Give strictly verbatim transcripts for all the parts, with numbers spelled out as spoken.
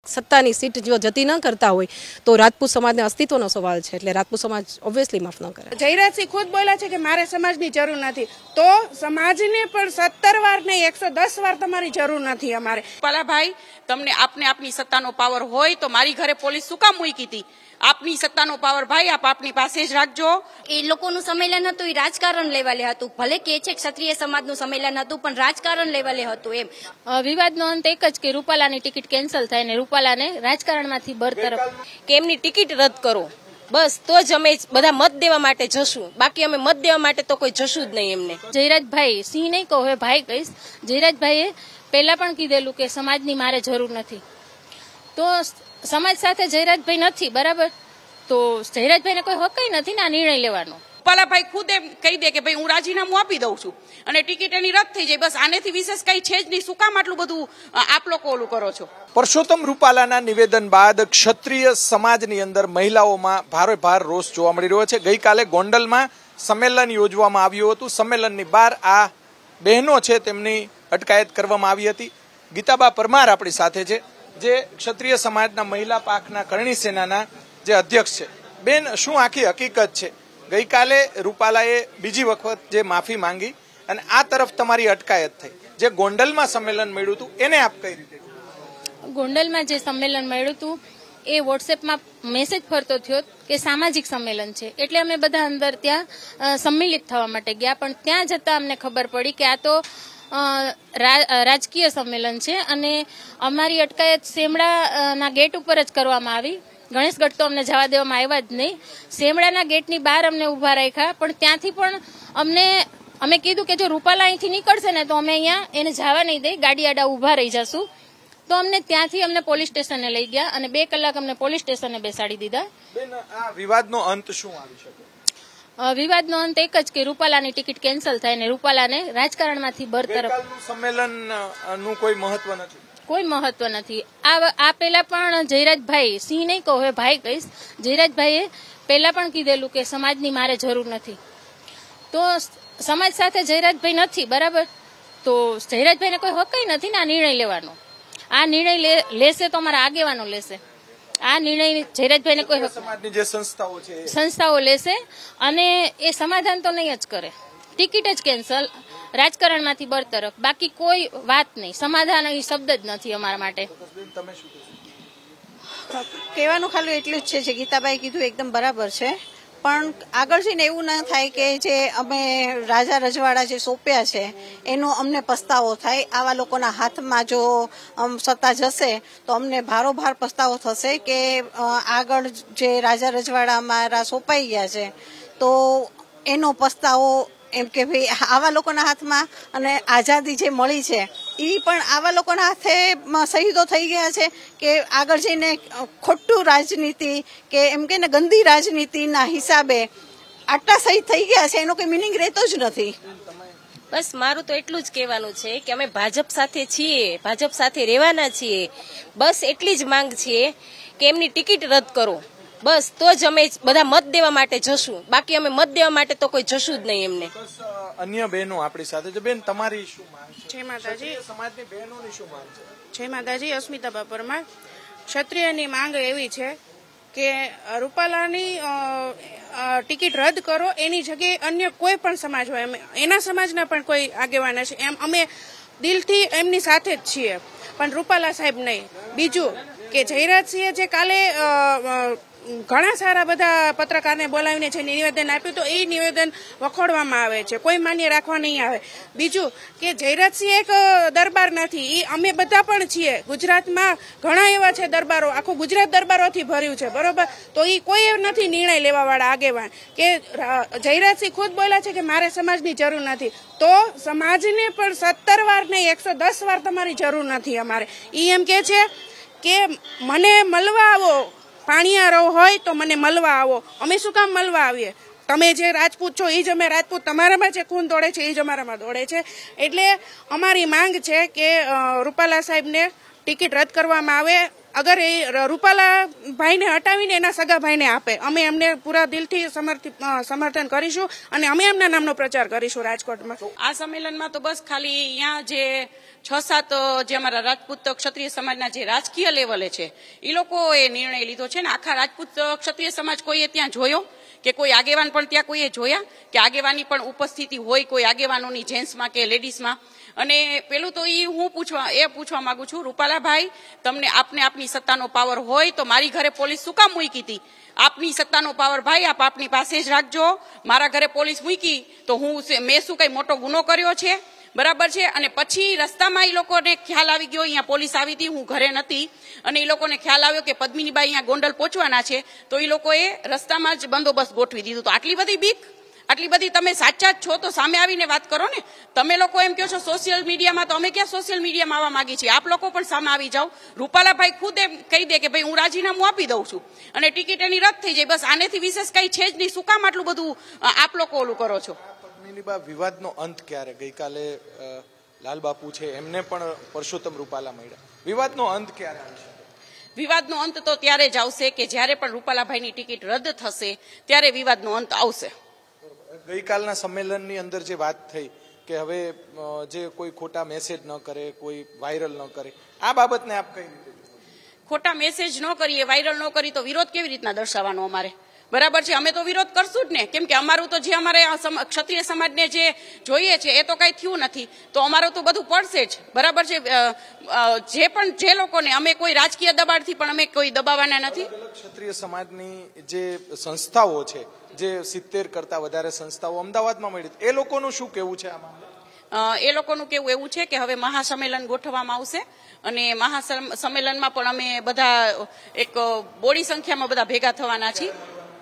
સત્તાની સીટ જો જતી ન કરતા હોય તો રાજપૂત સમાજને અસ્તિત્વનો સવાલ છે, એટલે રાજપૂત સમાજ ઓબ્વિયસલી માફ ન કરે। જયરાજસિંહ ખુદ બોલ્યા છે કે મારે સમાજની જરૂર નથી, તો સમાજને પણ સત્તર વાર નહીં એકસો દસ વાર તમારી જરૂર નથી અમારે। રૂપાલાભાઈ, તમને આપને આપની સત્તાનો પાવર હોય તો મારી ઘરે પોલીસ શું કામ મૂકી હતી? આપની સત્તાનો પાવર ભાઈ આપ આપની પાસે જ રાખજો। એ લોકોનું સંમેલન હતું એ રાજકારણ લેવલે હતું, ભલે કે છે ક્ષત્રિય સમાજનું સંમેલન હતું પણ રાજકારણ લેવલે હતું। એમ વિવાદનો અંત એક જ કે રૂપાલાની ટિકિટ કેન્સલ થાય ને રૂપાલાને રાજકારણમાંથી બરતરફ કે એમની ટિકિટ રદ કરો, બસ તો જ અમે બધા મત દેવા માટે જશું, બાકી અમે મત દેવા માટે તો કોઈ જશું જ નહીં। એમને જયરાજભાઈ સિંહ નહીં કહો, હવે ભાઈ કહીશ, જયરાજભાઈએ પહેલા પણ કીધેલું કે સમાજની મારે જરૂર નથી, તો સમાજ સાથે જયરાજભાઈ નથી, બરાબર, તો જયરાજભાઈને કોઈ હક નથી ને આ નિર્ણય લેવાનો। રૂપાલાભાઈ ખુદ એમ કહી દે કે ભાઈ હું રાજીનામું આપી દઉં છું અને ટિકિટ એની રદ થઈ જાય, બસ આનેથી વિશેષ કઈ છે જ નહીં, શું કામ આટલું બધું આપ લોકો ઓલું કરો છો? પરસોત્તમ રૂપાલાના નિવેદન બાદ ક્ષત્રિય સમાજની અંદર મહિલાઓમાં ભારે ભાર રોષ જોવા મળી રહ્યો છે। ગઈકાલે ગોંડલમાં સંમેલન યોજવામાં આવ્યું હતું, સંમેલનની બહાર આ બહેનો છે તેમની અટકાયત કરવામાં આવી હતી। ગીતાબા પરમાર આપણી સાથે છે, જે ક્ષત્રિય સમાજના મહિલા પાકના કરણી સેનાના જે અધ્યક્ષ છે। બેન, શું આખી હકીકત છે? ગઈકાલે રૂપાલાએ બીજી વખત જે માફી માંગી અને આ તરફ તમારી અટકાયત થઈ, જે ગોંડલમાં સંમેલન મળ્યું હતું એને આપ કઈ રીતે? ગોંડલમાં જે સંમેલન મળ્યું હતું એ વોટ્સએપમાં મેસેજ ફરતો થયો કે સામાજિક સંમેલન છે, એટલે અમે બધા અંદર ત્યાં સંમિલિત થવા માટે ગયા, પણ ત્યાં જતાં અમને ખબર પડી કે આ તો રાજકીય સંમેલન છે અને અમારી અટકાયત સેમડાના ગેટ ઉપર જ કરવામાં આવી। ગણેશગઢ તો અમને જવા દેવામાં આવ્યા જ નહીં, સેમડાના ગેટની બહાર અમને ઊભા રાખ્યા, પણ ત્યાંથી પણ અમને અમે કીધું કે જો રૂપાલા અહીંથી નીકળશે ને તો અમે અહીંયા એને જવા નહીં દઈ, ગાડી આડા ઊભા રહી જશું, તો અમને ત્યાંથી અમને પોલીસ સ્ટેશને લઈ ગયા અને બે કલાક અમને પોલીસ સ્ટેશને બેસાડી દીધા। બેન, આ વિવાદનો અંત શું આવી શકે? વિવાદનો અંત એક જ કે રૂપાલાની ટિકિટ કેન્સલ થાય ને રૂપાલાને રાજકારણમાંથી બરતરફ સંમેલન નું કોઈ મહત્વ નથી, કોઈ મહત્વ નથી। આ આ પહેલા પણ જયરાજભાઈ સિંહ નહીં કહો, હવે ભાઈ કહીશ, જયરાજભાઈએ પહેલા પણ કીધેલું કે સમાજની મારે જરૂર નથી, તો સમાજ સાથે જયરાજભાઈ નથી, બરાબર, તો જયરાજભાઈને કોઈ હક નથી ને આ નિર્ણય લેવાનો। આ નિર્ણય લેશે તો અમારા આગેવાનો લેશે, આ નિર્ણય જયરાજભાઈને કોઈ સમાજની જે સંસ્થાઓ છે સંસ્થાઓ લેશે અને એ સમાધાન તો નહીં જ કરે, ટિકિટ જ કેન્સલ, રાજકારણમાંથી બરતરફ, બાકી કોઈ વાત નહીં, સમાધાન એ શબ્દ જ નથી અમારા માટે। કહેવાનું ખાલી એટલું જ છે જે ગીતાબાઈ કીધું એકદમ બરાબર છે, પણ આગળ જઈને એવું ના થાય કે જે અમે રાજા રજવાડા જે સોંપ્યા છે એનો અમને પસ્તાવો થાય। આવા લોકોના હાથમાં જો સત્તા જશે તો અમને ભારોભાર પસ્તાવો થશે કે આગળ જે રાજા રજવાડા અમારા સોંપાઈ ગયા છે તો એનો પસ્તાવો, એમ કે ભાઈ આવા લોકોના હાથમાં અને આઝાદી જે મળી છે એ પણ આવા લોકોના હાથે શહીદો થઈ ગયા છે કે આગળ જઈને ખોટું રાજનીતિ કે એમ કે ને ગંદી રાજનીતિના હિસાબે આટલા શહીદ થઈ ગયા છે, એનો કોઈ મિનિંગ રહેતો જ નથી। બસ મારું તો એટલું જ કહેવાનું છે કે અમે ભાજપ સાથે છીએ, ભાજપ સાથે રહેવાના છીએ, બસ એટલી જ માંગ છે કે એમની ટિકિટ રદ કરો, બસ તો જ અમે બધા મત દેવા માટે જશું, બાકી અમે મત દેવા માટે તો કોઈ જશું જ નહીં। એમને અન્ય બહેનો આપણી સાથે છે, બેન તમારી શું માંગ છે? જય માતાજી, સમાજની બહેનોની શું માંગ છે? જય માતાજી, અસ્મિતા પરમાર। ક્ષત્રિયની માંગ એવી છે કે રૂપાલાની ટિકિટ રદ કરો, એની જગ્યાએ અન્ય કોઈ પણ સમાજ હોય, એના સમાજના પણ કોઈ આગેવાના છે, એમ અમે દિલથી એમની સાથે જ છીએ, પણ રૂપાલા સાહેબ નહીં। બીજું કે જયરાજસિંહે જે કાલે ઘણા સારા બધા પત્રકારને બોલાવીને જે નિવેદન આપ્યું તો એ નિવેદન વખોડવામાં આવે છે, કોઈ માન્ય રાખવા નહીં આવે। બીજું કે જયરાજસિંહ એક દરબાર નથી, એ અમે બધા પણ છીએ, ગુજરાતમાં ઘણા એવા છે દરબારો, આખું ગુજરાત દરબારોથી ભર્યું છે, બરોબર, તો એ કોઈ નથી નિર્ણય લેવા વાળા આગેવાન કે જયરાજસિંહ ખુદ બોલ્યા છે કે મારે સમાજની જરૂર નથી, તો સમાજને પણ સત્તર વાર નહીં એકસો દસ વાર તમારી જરૂર નથી અમારે। એ એમ કે છે કે મને મળવા આવો, પાણીયારો હોય તો મને મળવા આવો, અમે શું કામ મળવા આવીએ? તમે જે રાજપૂત છો એ જ અમે રાજપૂત, તમારામાં જે ખૂન દોડે છે એ જ અમારામાં દોડે છે। એટલે અમારી માંગ છે કે રૂપાલા સાહેબને ટિકિટ રદ કરવામાં આવે, અગર એ રૂપાલા ભાઈને હટાવીને એના સગા ભાઈને આપે, અમે એમને પૂરા દિલથી સમર્થન કરીશું અને અમે એમના નામનો પ્રચાર કરીશું રાજકોટમાં. આ સંમેલનમાં તો બસ ખાલી અહીંયા જે છ સાત જે અમારા રાજપૂત ક્ષત્રિય સમાજના જે રાજકીય લેવલે છે એ લોકોએ નિર્ણય લીધો છે ને આખા રાજપૂત ક્ષત્રિય સમાજ કોઈએ ત્યાં જોયો કે કોઈ આગેવાન પણ ત્યાં કોઈએ જોયા કે આગેવાની પણ ઉપસ્થિતિ હોય કોઈ આગેવાનોની જેન્ટ્સમાં કે લેડીઝમાં. અને પેલું તો એ હું પૂછવા એ પૂછવા માંગુ છું, રૂપાલાભાઈ તમને આપને આપની સત્તાનો પાવર હોય તો મારી ઘરે પોલીસ શું કામ મૂકી હતી? આપની સત્તાનો પાવર ભાઈ આપ આપની પાસે જ રાખજો. મારા ઘરે પોલીસ મૂકી તો હું મેં શું કઈ મોટો ગુનો કર્યો છે? બરાબર છે. અને પછી રસ્તામાં એ લોકોને ખ્યાલ આવી ગયો, અહીંયા પોલીસ આવી હતી, હું ઘરે નથી, અને એ લોકોને ખ્યાલ આવ્યો કે પદ્મિનીબાઈ અહીંયા ગોંડલ પહોંચવાના છે, તો એ લોકોએ રસ્તામાં જ બંદોબસ્ત ગોઠવી દીધું. તો આટલી બધી બીક, આટલી બધી તમે સાચા જ છો તો સામે આવીને વાત કરો ને. તમે લોકો એમ કહો છો સોશિયલ મીડિયામાં, તો અમે ક્યાં સોશિયલ મીડિયામાં આવવા માંગી છીએ? આપ લોકો પણ સામે આવી જાઓ. રૂપાલાભાઈ ખુદ એમ કહી દે કે ભાઈ હું રાજીનામું આપી દઉં છું અને ટિકિટ એની રદ થઈ જાય. બસ આનેથી વિશેષ કઈ છે જ નહીં. શું કામ આટલું બધું આપ લોકો ઓલું કરો છો? વિવાદનો અંત ક્યારે? ગઈકાલે લાલબાપુ છે એમને પણ પરસોત્તમ રૂપાલા મળ્યા. વિવાદનો અંત ક્યારે આવશે? વિવાદનો અંત તો ત્યારે જ આવશે કે જ્યારે પણ રૂપાલાભાઈની ટિકિટ રદ થશે ત્યારે વિવાદનો અંત આવશે. ગઈકાલના સંમેલનની અંદર જે વાત થઈ કે હવે જે કોઈ ખોટા મેસેજ ન કરે, કોઈ વાયરલ ન કરે, આ બાબતને આપ કઈ રીતે? ખોટા મેસેજ ન કરીએ, વાયરલ ન કરી તો વિરોધ કેવી રીતના દર્શાવવાનો અમારે? બરાબર છે, અમે તો વિરોધ કરશું જ ને, કેમ કે અમારું તો જે અમારે ક્ષત્રિય સમાજને જે જોઈએ છે એ તો કઈ થયું નથી, તો અમારું તો બધું પડશે જ. બરાબર છે. જે પણ જે લોકોને અમે કોઈ રાજકીય દબાણથી પણ અમે કોઈ દબાવવાના નથી. ક્ષત્રિય સમાજની જે સંસ્થાઓ છે, જે સિત્તેર કરતા વધારે સંસ્થાઓ અમદાવાદમાં મળી, એ લોકોનું શું કેવું છે આ મામલે? એ લોકોનું કેવું એવું છે કે હવે મહાસંમેલન ગોઠવવામાં આવશે અને મહાસંમેલનમાં પણ અમે બધા એક બોડી સંખ્યામાં બધા ભેગા થવાના છીએ.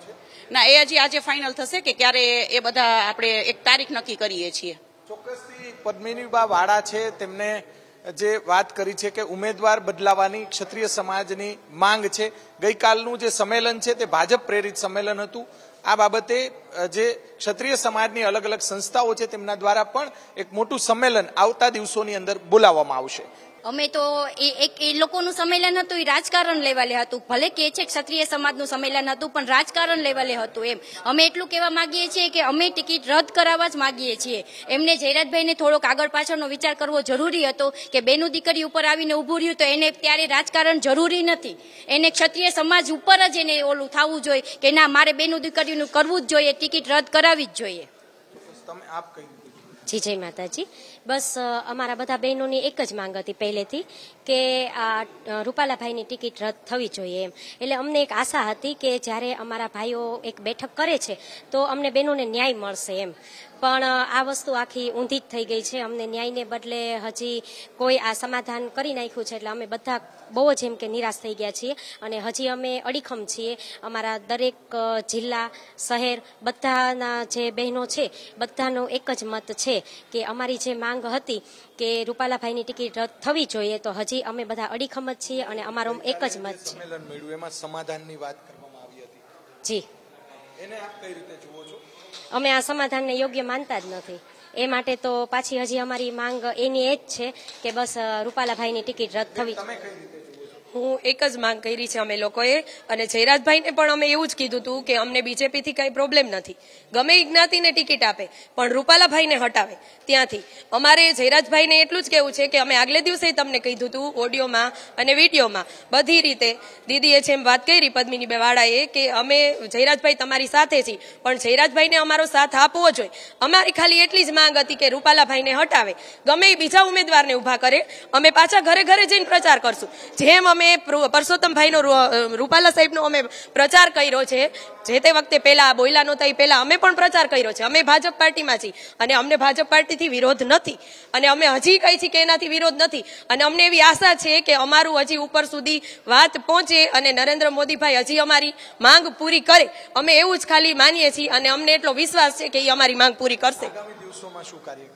ના, એ હજી આજે ફાઇનલ થશે કે ક્યારે એ બધા આપણે એક તારીખ નક્કી કરીએ છીએ. ચોક્કસથી પદ્મિનીબા વાળા છે, તેમને જે વાત કરી છે કે ઉમેદવાર બદલાવાની ક્ષત્રિય સમાજની માંગ છે. ગઈકાલનું જે સંમેલન છે તે ભાજપ પ્રેરિત સંમેલન હતું. આ બાબતે જે ક્ષત્રિય સમાજની અલગ અલગ સંસ્થાઓ છે તેમના દ્વારા પણ એક મોટું સંમેલન આવતા દિવસોની અંદર બોલાવવામાં આવશે. અમે તો એ એક એ લોકોનું સંમેલન હતું, એ રાજકારણ લેવલે હતું. ભલે કે છે ક્ષત્રિય સમાજનું સંમેલન હતું પણ રાજકારણ લેવલે હતું. એમ અમે એટલું કહેવા માંગીએ છીએ કે અમે ટિકિટ રદ કરાવવા જ માંગીએ છીએ. એમને જયરાજભાઈને થોડોક આગળ પાછળનો વિચાર કરવો જરૂરી હતો કે બેનું દીકરી ઉપર આવીને ઊભું રહ્યું તો એને ત્યારે રાજકારણ જરૂરી નથી. એને ક્ષત્રિય સમાજ ઉપર જ એને ઓલું થવું જોઈએ કે ના મારે બેનું દીકરીનું કરવું જ જોઈએ, ટિકિટ રદ કરાવવી જ જોઈએ. તમે આપ કઈ? જી જય માતાજી. બસ અમારા બધા બહેનોની એક જ માંગ હતી પહેલેથી કે આ રૂપાલાભાઈની ટિકિટ રદ થવી જોઈએ એમ. એટલે અમને એક આશા હતી કે જ્યારે અમારા ભાઈઓ એક બેઠક કરે છે તો અમને બહેનોને ન્યાય મળશે એમ. પણ આ વસ્તુ આખી ઊંધી જ થઈ ગઈ છે. અમને ન્યાયને બદલે હજી કોઈ આ સમાધાન કરી નાખ્યું છે એટલે અમે બધા બહુ જ એમ કે નિરાશ થઈ ગયા છીએ અને હજી અમે અડીખમ છીએ. અમારા દરેક જિલ્લા, શહેર બધાના જે બહેનો છે બધાનો એક જ મત છે કે અમારી જે માંગ હતી કે રૂપાલાભાઈની ટિકિટ રદ થવી જોઈએ તો હજી અમે બધા અડીખમ જ છીએ અને અમારો એક જ મત છે. સંમેલન મળ્યું એમાં સમાધાનની વાત કરવામાં આવી હતી. જી, એને આપ કઈ રીતે જુઓ છો? અમે આ સમાધાનને યોગ્ય માનતા જ નથી. એ માટે તો પાછી હજી અમારી માંગ એની એ જ છે કે બસ રૂપાલાભાઈની ટિકિટ રદ થવી. તમે કઈ રીતે? હું એક જ માંગ કરી છે અમે લોકોએ અને જયરાજભાઈને પણ અમે એવું જ કીધું હતું કે અમને બીજેપીથી કઈ પ્રોબ્લેમ નથી, ગમે એ જ્ઞાતિને ટિકિટ આપે પણ રૂપાલાભાઈને હટાવે ત્યાંથી. અમારે જયરાજભાઈને એટલું જ કહેવું છે કે અમે આગલે દિવસે તમને કીધું હતું ઓડિયોમાં અને વિડીયોમાં બધી રીતે. દીદીએ જેમ વાત કરી પદ્મિનીબેન વાળાએ કે અમે જયરાજભાઈ તમારી સાથે છીએ પણ જયરાજભાઈને અમારો સાથ આપવો જોઈએ. અમારી ખાલી એટલી જ માંગ હતી કે રૂપાલાભાઈને હટાવે, ગમે એ બીજા ઉમેદવારને ઉભા કરે, અમે પાછા ઘરે ઘરે જઈને પ્રચાર કરશું. જેમ અમે પરસોત્તમભાઈનો રૂપાલા સાહેબનો અમે પ્રચાર કર્યો છે, જે તે વખતે પહેલા બોયલા નહોતા એ પહેલા અમે પણ પ્રચાર કર્યો છે. અમે ભાજપ પાર્ટીમાં છીએ અને અમને ભાજપ પાર્ટીથી વિરોધ નથી અને અમે હજી કહી છીએ કે એનાથી વિરોધ નથી અને અમને એવી આશા છે કે અમારું હજી ઉપર સુધી વાત પહોંચે અને નરેન્દ્ર મોદીભાઈ હજી અમારી માંગ પૂરી કરે. અમે એવું જ ખાલી માનીએ છીએ અને અમને એટલો વિશ્વાસ છે કે એ અમારી માંગ પૂરી કરશે. આગામી દિવસોમાં શું કાર્ય?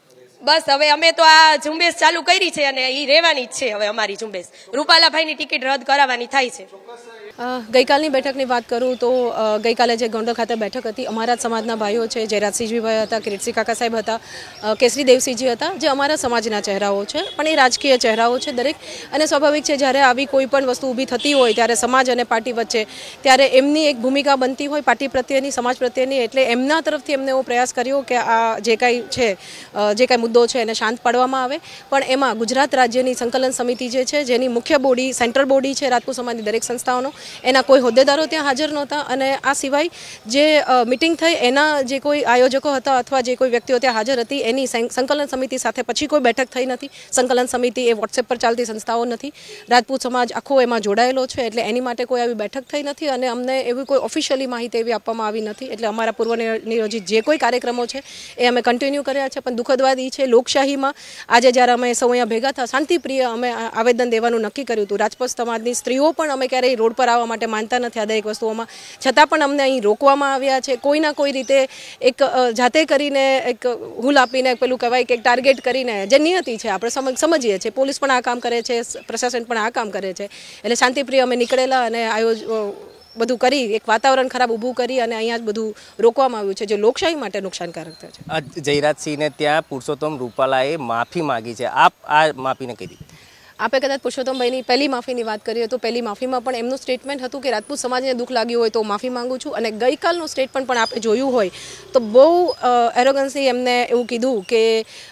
બસ હવે અમે તો આ ઝુંબેશ ચાલુ કરી છે અને એ રહેવાની જ છે. હવે અમારી ઝુંબેશ રૂપાલાભાઈની ટિકિટ રદ કરાવવાની થાય છે. ગઈકાલની બેઠકની વાત કરું તો ગઈકાલે જે ગોંડલ ખાતે બેઠક હતી, અમારા જ સમાજના ભાઈઓ છે, જયરાજસિંહજીભાઈ હતા, કિરીટસિંહ કાકા સાહેબ હતા, કેસરી દેવસિંહજી હતા, જે અમારા સમાજના ચહેરાઓ છે, પણ એ રાજકીય ચહેરાઓ છે દરેક. અને સ્વાભાવિક છે, જ્યારે આવી કોઈ પણ વસ્તુ ઊભી થતી હોય ત્યારે સમાજ અને પાર્ટી વચ્ચે ત્યારે એમની એક ભૂમિકા બનતી હોય પાર્ટી પ્રત્યેની, સમાજ પ્રત્યેની. એટલે એમના તરફથી એમને એવો પ્રયાસ કર્યો કે આ જે કાંઈ છે, જે કાંઈ મુદ્દો છે એને શાંત પાડવામાં આવે. પણ એમાં ગુજરાત રાજ્યની સંકલન સમિતિ જે છે, જેની મુખ્ય બોડી સેન્ટ્રલ બોડી છે રાજપૂત સમાજની દરેક સંસ્થાઓનો, એના કોઈ હોદ્દેદારો ત્યાં હાજર નહોતા. અને આ સિવાય જે મિટિંગ થઈ એના જે કોઈ આયોજકો હતા અથવા જે કોઈ વ્યક્તિઓ ત્યાં હાજર હતી એની સંકલન સમિતિ સાથે પછી કોઈ બેઠક થઈ નથી. સંકલન સમિતિ એ વોટ્સએપ પર ચાલતી સંસ્થાઓ નથી, રાજપૂત સમાજ આખો એમાં જોડાયેલો છે, એટલે એની માટે કોઈ આવી બેઠક થઈ નથી અને અમને એવી કોઈ ઓફિશિયલી માહિતી એવી આપવામાં આવી નથી. એટલે અમારા પૂર્વ નિયોજિત જે કોઈ કાર્યક્રમો છે એ અમે કન્ટિન્યુ કર્યા છે. પણ દુઃખદ વાત એ છે, લોકશાહીમાં આજે જ્યારે અમે સૌ અહીંયા ભેગા થયા શાંતિપ્રિય અમે આવેદન દેવાનું નક્કી કર્યું હતું. રાજપૂત સમાજની સ્ત્રીઓ પણ અમે ક્યારેય રોડ પર આવવા માટે માનતા નથી આ દરેક વસ્તુઓમાં, છતાં પણ અમને અહીં રોકવામાં આવ્યા છે. કોઈના કોઈ રીતે એક જાતે કરીને એક હુલ આપીને પેલું કહેવાય કે એક ટાર્ગેટ કરીને, જે નિયતિ છે આપણે સમજીએ છીએ, પોલીસ પણ આ કામ કરે છે, પ્રશાસન પણ આ કામ કરે છે. એટલે શાંતિપ્રિય અમે નીકળેલા અને આયોજ બધું કરી એક વાતાવરણ ખરાબ ઊભું કરી અને અહીંયા જ બધું રોકવામાં આવ્યું છે, જે લોકશાહી માટે નુકસાનકારક છે. જયરાજસિંહને ત્યાં પુરુષોત્તમ રૂપાલાએ માફી માંગી છે, આપ આ માફીને કહી દીધી. આપે કદાચ પુરુષોત્તમભાઈની પહેલી માફીની વાત કરીએ તો પહેલી માફીમાં પણ એમનું સ્ટેટમેન્ટ હતું કે રાજપૂત સમાજને દુઃખ લાગ્યું હોય તો માફી માંગુ છું. અને ગઈકાલનું સ્ટેટમેન્ટ પણ આપણે જોયું હોય તો બહુ એરોગન્સી એમને એવું કીધું કે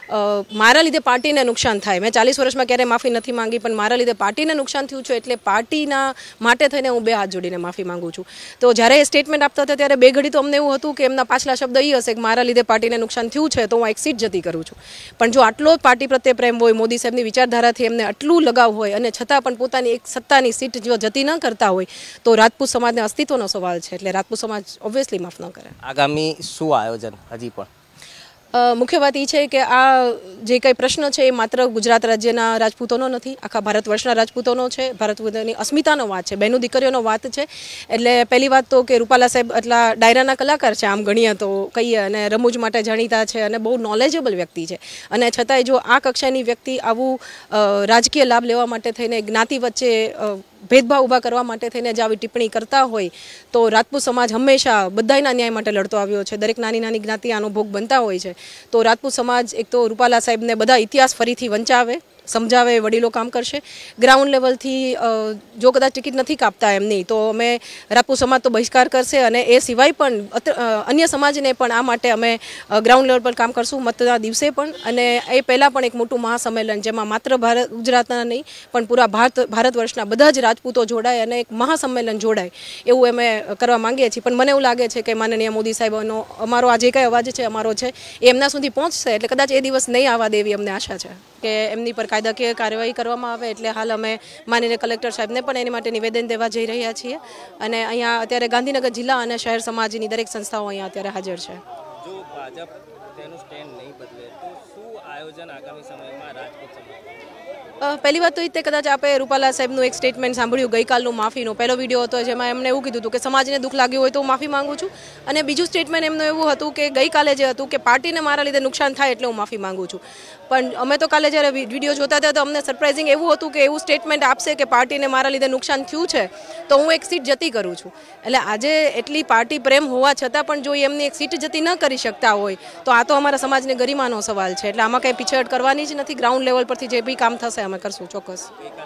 મારા લીધે પાર્ટીને નુકસાન થાય. મેં ચાલીસ વર્ષમાં ક્યારેય માફી નથી માંગી, પણ મારા લીધે પાર્ટીને નુકસાન થયું છે એટલે પાર્ટીના માટે થઈને હું બે હાથ જોડીને માફી માંગુ છું. તો જ્યારે એ સ્ટેટમેન્ટ આપતા હતા ત્યારે બે ઘડી તો અમને એવું હતું કે એમના પાછલા શબ્દ એ હશે કે મારા લીધે પાર્ટીને નુકસાન થયું છે તો હું એક સીટ જતી કરું છું. પણ જો આટલો પાર્ટી પ્રત્યે પ્રેમ હોય, મોદી સાહેબની વિચારધારાથી એમને આટલું લગાવ હોય અને છતાં પણ પોતાની એક સત્તાની સીટ જો જતી ન કરતા હોય તો રાજપૂત સમાજને અસ્તિત્વનો સવાલ છે. એટલે રાજપૂત સમાજ ઓબ્વિયસલી માફ ન કરે. આગામી શું આયોજન હજી પણ? મુખ્ય વાત એ છે કે આ જે કંઈ પ્રશ્ન છે એ માત્ર ગુજરાત રાજ્યના રાજપૂતોનો નથી, આખા ભારત વર્ષના રાજપૂતોનો છે, ભારતની અસ્મિતાનો વાત છે, બહેનો દીકરીઓનો વાત છે. એટલે પહેલી વાત તો કે રૂપાલા સાહેબ એટલા ડાયરાના કલાકાર છે આમ ગણીએ તો કહીએ, અને રમૂજ માટે જાણીતા છે અને બહુ નોલેજેબલ વ્યક્તિ છે. અને છતાંય જો આ કક્ષાની વ્યક્તિ આવું રાજકીય લાભ લેવા માટે થઈને જ્ઞાતિ વચ્ચે ભેદભાવ ઊભા કરવા માટે થઈને જે આવી ટિપ્પણી કરતા હોય તો રાજપૂત સમાજ હંમેશા બધાના ન્યાય માટે લડતો આવ્યો છે. દરેક નાની નાની જ્ઞાતિ આનો ભોગ બનતા હોય છે. તો રાજપૂત સમાજ એક તો રૂપાલા સાહેબને બધા ઇતિહાસ ફરીથી વંચાવે, સમજાવે, વડીલો કામ કરશે. ગ્રાઉન્ડ લેવલથી જો કદાચ ટિકિટ નથી કાપતા એમની તો અમે રાજપૂત સમાજ તો બહિષ્કાર કરશે અને એ સિવાય પણ અન્ય સમાજને પણ આ માટે અમે ગ્રાઉન્ડ લેવલ પર કામ કરશું મતના દિવસે પણ. અને એ પહેલાં પણ એક મોટું મહાસંમેલન જેમાં માત્ર ભારત ગુજરાતના નહીં પણ પૂરા ભારત ભારત વર્ષના બધા જ રાજપૂતો જોડાય અને એક મહાસંમેલન જોડાય એવું અમે કરવા માંગીએ છીએ. પણ મને એવું લાગે છે કે માનનીય મોદી સાહેબનો અમારો આ જે કાંઈ અવાજ છે અમારો છે એ એમના સુધી પહોંચશે. એટલે કદાચ એ દિવસ નહીં આવવા દેવી અમને આશા છે કે એમની પર કાયદાકીય કાર્યવાહી કરવામાં આવે. એટલે હાલ અમે માનીને કલેક્ટર સાહેબને પણ એની માટે નિવેદન દેવા જઈ રહ્યા છીએ. અને અહીંયા અત્યારે ગાંધીનગર જિલ્લા અને શહેર સમાજની દરેક સંસ્થાઓ અહીંયા અત્યારે હાજર છે. જો ભાજપ તેનું સ્ટેન્ડ નહીં બદલે તો શું આયોજન આગામી સમયમાં રાજપૂત સમાજ? પહેલી વાત તો એ કદાચ આપણે રૂપાલા સાહેબનું એક સ્ટેટમેન્ટ સાંભળ્યું ગઈકાલનું માફીનો પહેલો વિડીયો હતો જેમાં એમણે એવું કીધું હતું કે સમાજને દુઃખ લાગ્યું હોય તો હું માફી માંગુ છું. અને બીજું સ્ટેટમેન્ટ એમનું એવું હતું કે ગઈકાલે જે હતું કે પાર્ટીને મારા લીધે નુકસાન થાય એટલે હું માફી માંગુ છું. પણ અમે તો કાલે જ્યારે વિડીયો જોતા હતા તો અમને સરપ્રાઇઝિંગ એવું હતું કે એવું સ્ટેટમેન્ટ આપશે કે પાર્ટીને મારા લીધે નુકસાન થયું છે તો હું એક સીટ જતી કરું છું. એટલે આજે એટલી પાર્ટી પ્રેમ હોવા છતાં પણ જો એમની એક સીટ જતી ન કરી શકતા હોય તો આ તો અમારા સમાજને ગરિમાનો સવાલ છે. એટલે આમાં કંઈ પીછેહટ કરવાની જ નથી. ગ્રાઉન્ડ લેવલ પરથી જે બી કામ થશે અમે કરશું ચોક્કસ.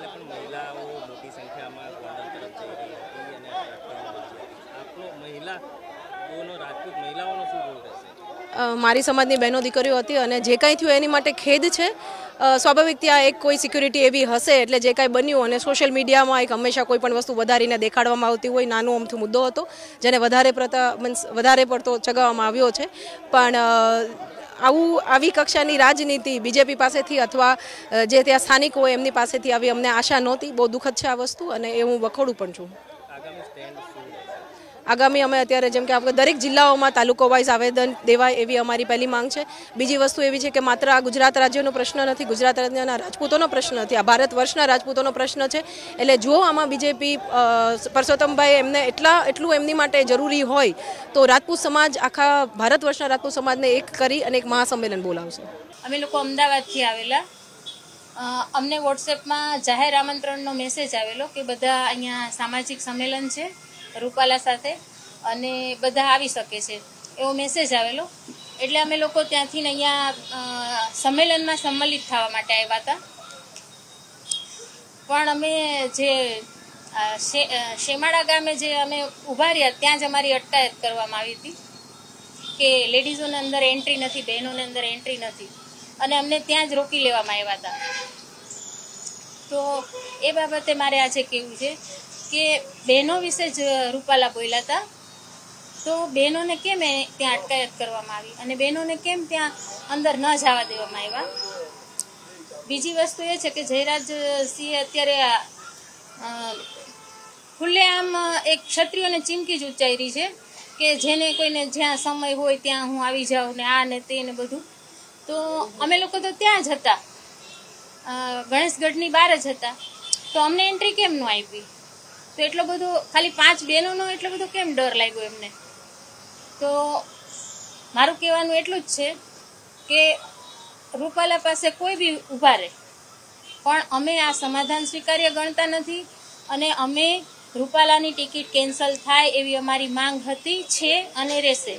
મારી સમાજની બહેનો દીકરીઓ હતી અને જે કાંઈ થયું એની માટે ખેદ છે. સ્વાભાવિક ત્યાં એક કોઈ સિક્યુરિટી એવી હશે એટલે જે કાંઈ બન્યું અને સોશિયલ મીડિયામાં એક હંમેશા કોઈ પણ વસ્તુ વધારીને દેખાડવામાં આવતી હોય, નાનો અમથો મુદ્દો હતો જેને વધારે પ્રતા મીન્સ વધારે પડતો ચગાવવામાં આવ્યો છે. પણ આવું આવી કક્ષાની રાજનીતિ બીજેપી પાસેથી અથવા જે ત્યાં સ્થાનિક હોય એમની પાસેથી આવી અમને આશા નહોતી. બહુ દુઃખદ છે આ વસ્તુ અને એ હું વખોડું પણ છું. આગામી અમે અત્યારે જેમ કે આપણે દરેક જિલ્લાઓમાં તાલુકો વાઇઝ આવેદન દેવાય એવી અમારી પહેલી માંગ છે. બીજી વસ્તુ એવી છે કે માત્ર આ ગુજરાત રાજ્યનો પ્રશ્ન નથી, ગુજરાત રાજ્યના રાજપૂતોનો પ્રશ્ન નથી, આ ભારત વર્ષના રાજપૂતોનો પ્રશ્ન છે. એટલે જો આમાં બીજેપી પરસોત્તમભાઈ એમને એટલા એટલું એમની માટે જરૂરી હોય તો રાજપૂત સમાજ આખા ભારત વર્ષના રાજપૂત સમાજને એક કરી અને એક મહાસંમેલન બોલાવશે. અમે લોકો અમદાવાદથી આવેલા અમને વોટ્સએપમાં જાહેર આમંત્રણનો મેસેજ આવેલો કે બધા અહીંયા સામાજિક સંમેલન છે રૂપાલા સાથે અને બધા આવી શકે છે એવો મેસેજ આવેલો. એટલે અમે લોકો ત્યાંથી અહીંયા સંમેલનમાં સંમલિત થવા માટે આવ્યા હતા. પણ અમે જે શેમાળા ગામે જે અમે ઉભા રહ્યા ત્યાં જ અમારી અટકાયત કરવામાં આવી હતી કે લેડીઝોને અંદર એન્ટ્રી નથી, બહેનોને અંદર એન્ટ્રી નથી અને અમને ત્યાં જ રોકી લેવામાં આવ્યા હતા. તો એ બાબતે મારે આજે કહેવું છે કે બહેનો વિશે જ રૂપાલા બોલ્યા હતા, તો બહેનોને કેમ ત્યાં અટકાયત કરવામાં આવી અને બહેનોને કેમ ત્યાં અંદર ન જવા દેવામાં આવ્યા. બીજી વસ્તુ એ છે કે જયરાજસિંહે અત્યારે ખુલ્લેઆમ એક ક્ષત્રિયોને ચીમકી જ ઉચ્ચારી છે કે જેને કોઈને જ્યાં સમય હોય ત્યાં હું આવી જાઉં ને આ ને તે ને બધું. તો અમે લોકો તો ત્યાં જ હતા, ગણેશગઢની બહાર જ હતા, તો અમને એન્ટ્રી કેમ ન આપી? તો એટલો બધો ખાલી પાંચ બહેનોનો એટલો બધો કેમ ડર લાગ્યો એમને? તો મારું કહેવાનું એટલું જ છે કે રૂપાલા પાસે કોઈ બી ઊભા રહે, પણ અમે આ સમાધાન સ્વીકાર્ય ગણતા નથી અને અમે રૂપાલાની ટિકિટ કેન્સલ થાય એવી અમારી માંગ હતી, છે અને રહેશે.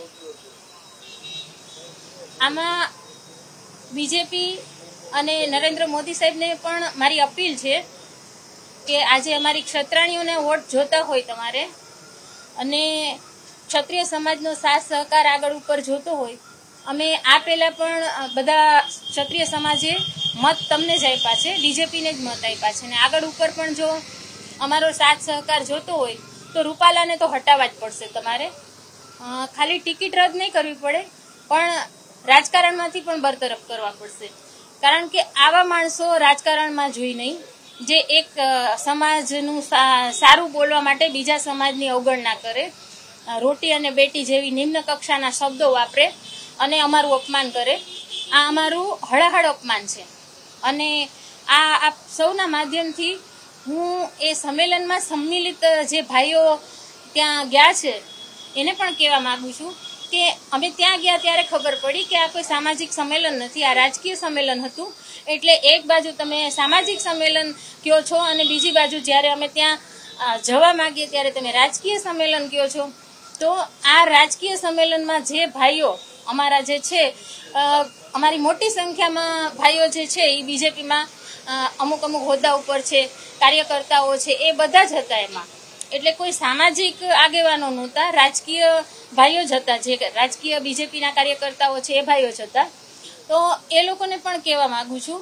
આમાં બીજેપી અને નરેન્દ્ર મોદી સાહેબને પણ મારી અપીલ છે કે આજે અમારી ક્ષત્રાણીઓને વોટ જોતા હોય તમારે અને ક્ષત્રિય સમાજનો સાથ સહકાર આગળ ઉપર જોતો હોય, અમે આ પહેલા પણ બધા ક્ષત્રિય સમાજે મત તમને જ આપ્યા છે, બીજેપીને જ મત આપ્યા છે અને આગળ ઉપર પણ જો અમારો સાથ સહકાર જોતો હોય તો રૂપાલાને તો હટાવવા જ પડશે તમારે. ખાલી ટિકિટ રદ નહીં કરવી પડે પણ રાજકારણમાંથી પણ બરતરફ કરવા પડશે, કારણ કે આવા માણસો રાજકારણમાં જોઈ નહીં જે એક સમાજનું સારું બોલવા માટે બીજા સમાજની અવગણના કરે, રોટી અને બેટી જેવી નિમ્ન કક્ષાના શબ્દો વાપરે અને અમારું અપમાન કરે. આ અમારું હળહળ અપમાન છે અને આ આપ સૌના માધ્યમથી હું એ સંમેલનમાં સંમિલિત જે ભાઈઓ ત્યાં ગયા છે એને પણ કહેવા માંગુ છું કે અમે ત્યાં ગયા ત્યારે ખબર પડી કે આ કોઈ સામાજિક સંમેલન નથી, આ રાજકીય સંમેલન હતું. એટલે એક બાજુ તમે સામાજિક સંમેલન કહો છો અને બીજી બાજુ જ્યારે અમે ત્યાં જવા માંગીએ ત્યારે તમે રાજકીય સંમેલન કહો છો. તો આ રાજકીય સંમેલનમાં જે ભાઈઓ અમારા જે છે, અમારી મોટી સંખ્યામાં ભાઈઓ જે છે એ બીજેપીમાં અમુક અમુક હોદ્દા ઉપર છે, કાર્યકર્તાઓ છે, એ બધા જ હતા એમાં. એટલે કોઈ સામાજિક આગેવાનો નહોતા, રાજકીય ભાઈઓ જ હતા, જે રાજકીય બીજેપીના કાર્યકર્તાઓ છે એ ભાઈઓ જ હતા. તો એ લોકોને પણ કહેવા માંગુ છું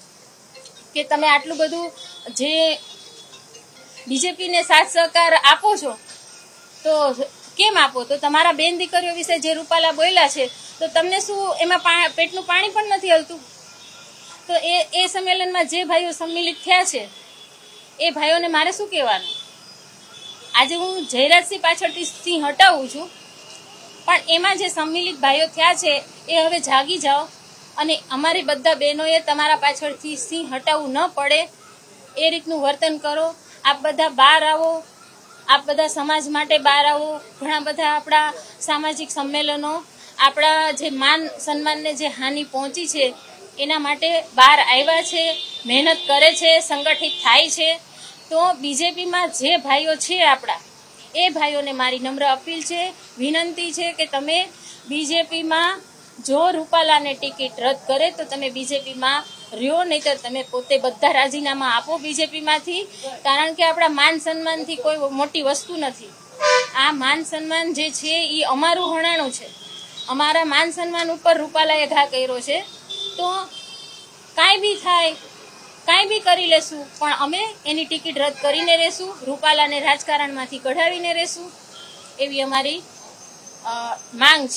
કે તમે આટલું બધું જે બીજેપીને સાથ સહકાર આપો છો તો કેમ આપો? તો તમારા બેન દીકરીઓ વિશે જે રૂપાલા બોલ્યા છે તો તમને શું એમાં પેટનું પાણી પણ નથી હલતું? તો એ એ સંમેલનમાં જે ભાઈઓ સંમિલિત થયા છે એ ભાઈઓને મારે શું કહેવાનું? આજે હું જયરાજસિંહ પાછળથી સિંહ હટાવું છું, પણ એમાં જે સંમિલિત ભાઈઓ થયા છે એ હવે જાગી જાઓ અને અમારી બધા બહેનોએ તમારા પાછળથી સિંહ હટાવવું ન પડે એ રીતનું વર્તન કરો. આપ બધા બહાર આવો, આપ બધા સમાજ માટે બહાર આવો. ઘણા બધા આપણા સામાજિક સંમેલનો આપણા જે માન સન્માનને જે હાનિ પહોંચી છે એના માટે બહાર આવ્યા છે, મહેનત કરે છે, સંગઠિત થાય છે. તો બીજેપીમાં જે ભાઈઓ છે આપણા, એ ભાઈઓને મારી નમ્ર અપીલ છે, વિનંતી છે કે તમે બીજેપીમાં જો રૂપાલાને ટિકિટ રદ કરે તો તમે બીજેપીમાં રહ્યો, નહીતર તમે પોતે બધા રાજીનામા આપો બીજેપીમાંથી. કારણ કે આપણા માન સન્માનથી કોઈ મોટી વસ્તુ નથી. આ માન સન્માન જે છે એ અમારું હણાણું છે, અમારા માન સન્માન ઉપર રૂપાલાએ ઘા કર્યો છે. તો કાંઈ બી થાય, કાંઈ બી કરી લેશું, પણ અમે એની ટિકિટ રદ કરીને રહેશું, રૂપાલાને રાજકારણમાંથી કઢાવીને રહેશું, એવી અમારી માંગ છે.